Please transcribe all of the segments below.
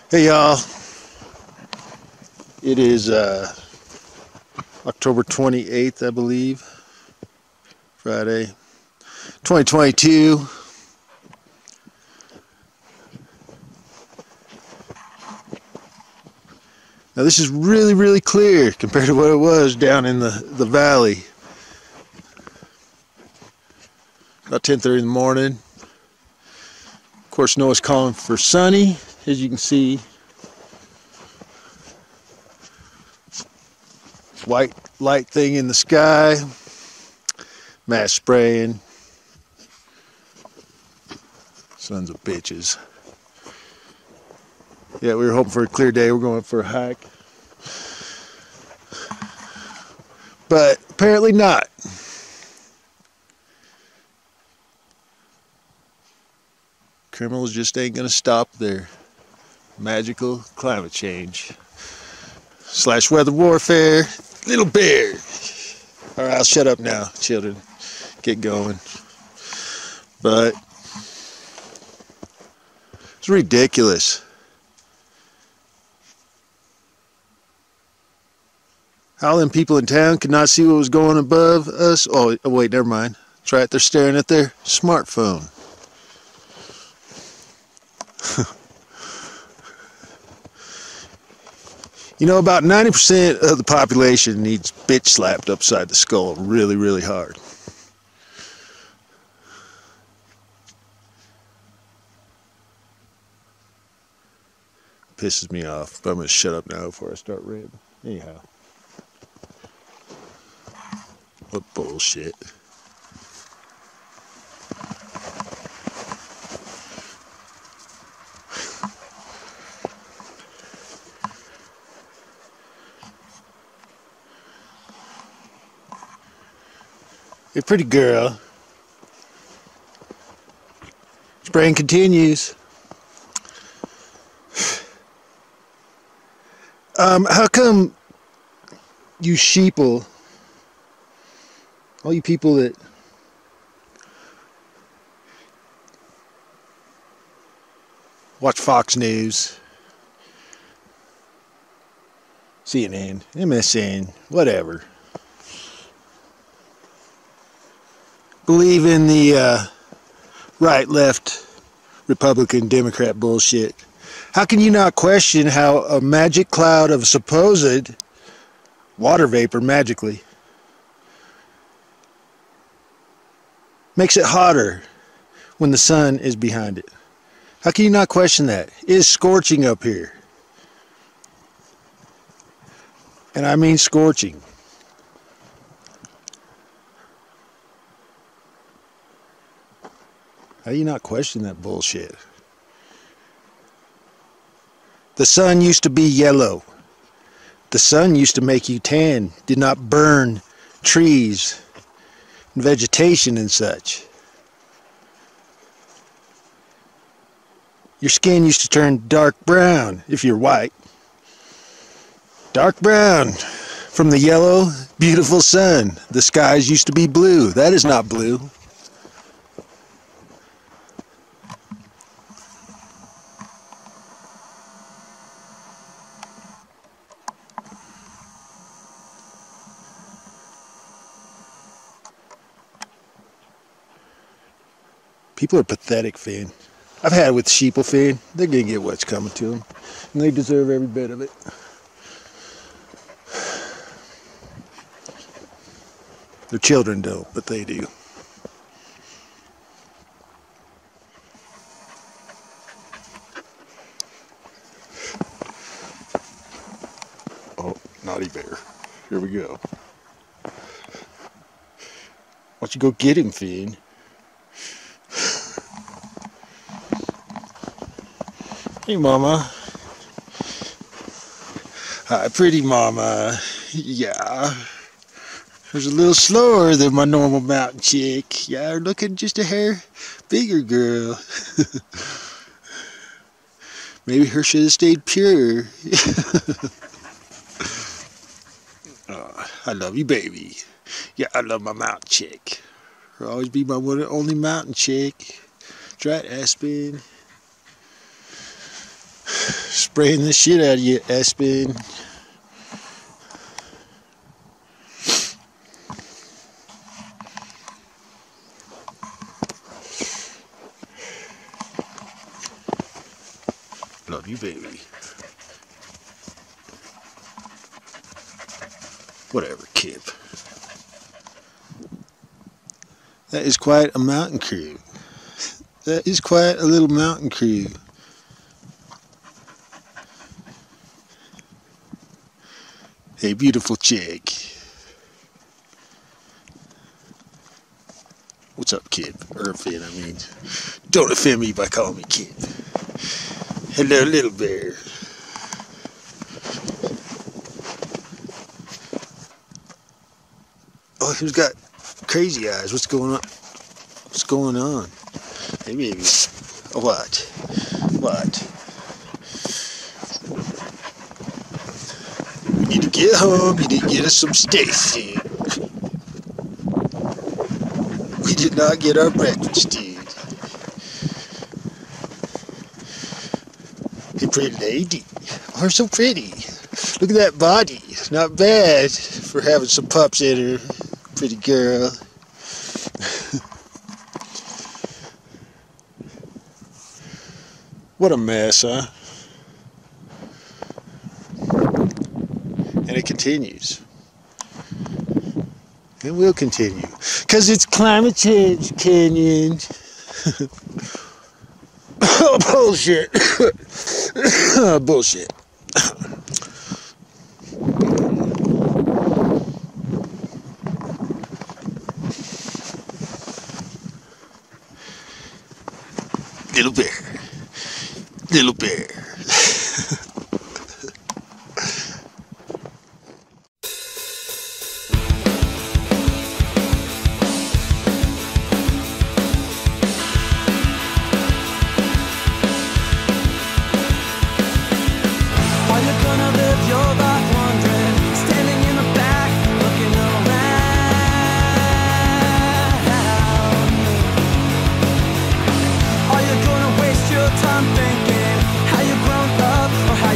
Hey y'all, it is October 28th, I believe, Friday, 2022. Now this is really clear compared to what it was down in the valley. About 10:30 in the morning. Of course, NOAA's calling for sunny, as you can see. White light thing in the sky. Mass spraying. Sons of bitches. Yeah, we were hoping for a clear day. We're going for a hike. But apparently not. Criminals just ain't gonna stop their magical climate change / weather warfare. Little bear. Alright, I'll shut up now, children. Get going. But it's ridiculous. How them people in town could not see what was going above us? Oh, wait, never mind. That's right, they're staring at their smartphone. You know, about 90% of the population needs bitch slapped upside the skull really hard. Pisses me off, but I'm going to shut up now before I start ranting. Anyhow. What bullshit. Hey, pretty girl. Spraying continues. How come you sheeple, all you people that watch Fox News, CNN, MSN, whatever, believe in the right, left, Republican, Democrat bullshit? How can you not question how a magic cloud of supposed water vapor magically makes it hotter when the sun is behind it? How can you not question that? It is scorching up here. And I mean scorching. How do you not question that bullshit? The sun used to be yellow. The sun used to make you tan, did not burn trees and vegetation and such. Your skin used to turn dark brown if you're white. Dark brown from the yellow, beautiful sun. The skies used to be blue. That is not blue. People are pathetic, Finn. I've had it with sheeple, Finn. They're going to get what's coming to them. And they deserve every bit of it. Their children don't, but they do. Oh, naughty bear. Here we go. Why don't you go get him, Finn? Hey, Mama. Hi, pretty Mama. Yeah. She's a little slower than my normal mountain chick. Yeah, we're looking just a hair bigger, girl. Maybe her should have stayed pure. Oh, I love you, baby. Yeah, I love my mountain chick. She'll always be my one and only mountain chick. That's right, Aspen. Spraying the shit out of you, Aspen. Love you, baby. Whatever, Kip. That is quite a mountain crew. That is quite a little mountain crew. Hey, beautiful chick. What's up, Kip? Or Finn, I mean. Don't offend me by calling me Kip. Hello, little bear. Oh, who's got crazy eyes? What's going on? What's going on? Hey, baby. What? What? We need to get home. You need to get us some steak food. We did not get our breakfast, dude. Hey, pretty lady. Oh, you're so pretty. Look at that body. Not bad for having some pups in her. Pretty girl. What a mess, huh? And it continues. It will continue. Because it's climate change, Canyon. Oh, bullshit. Bullshit. Little bear. Little bear. Are you gonna live your life wondering, standing in the back, looking around? Are you gonna waste your time thinking how you grown up or how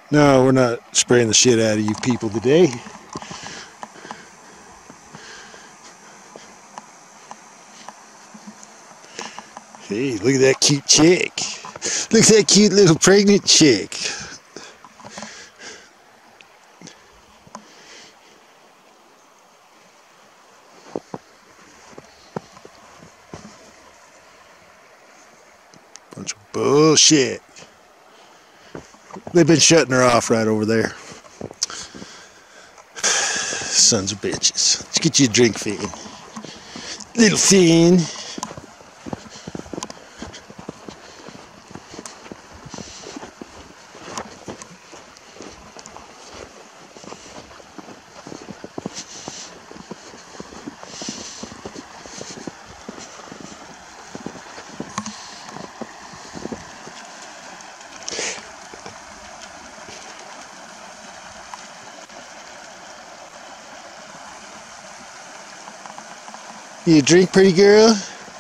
No, we're not spraying the shit out of you people today. Hey, look at that cute chick. Look at that cute little pregnant chick. Bunch of bullshit. They've been shutting her off right over there. Sons of bitches. Let's get you a drink, Finn. Little Finn. You a drink, pretty girl?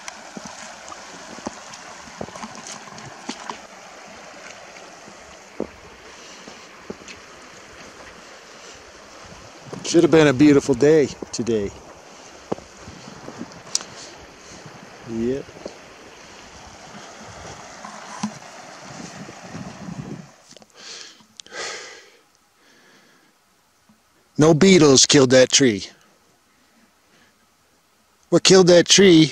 Should have been a beautiful day today. Yep. No beetles killed that tree. What killed that tree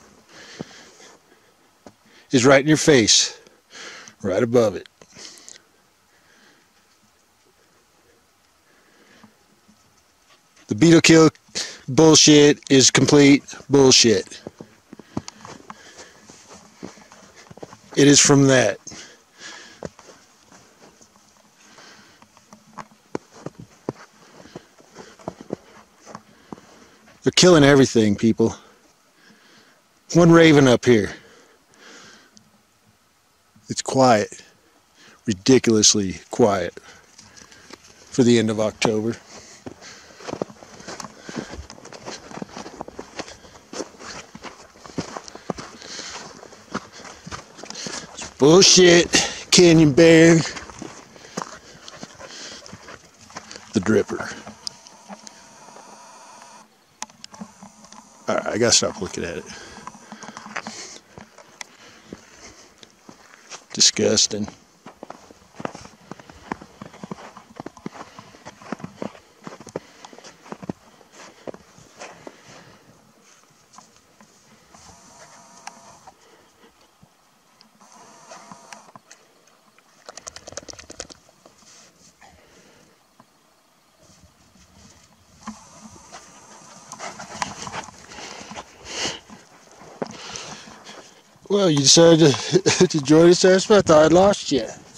is right in your face, right above it. The beetle kill bullshit is complete bullshit. It is from that. They're killing everything, people. One raven up here. It's quiet. Ridiculously quiet for the end of October. Bullshit, Canyon Bear. The Dripper. Alright, I gotta stop looking at it. Disgusting. Well, you decided to join us, I thought I'd lost you.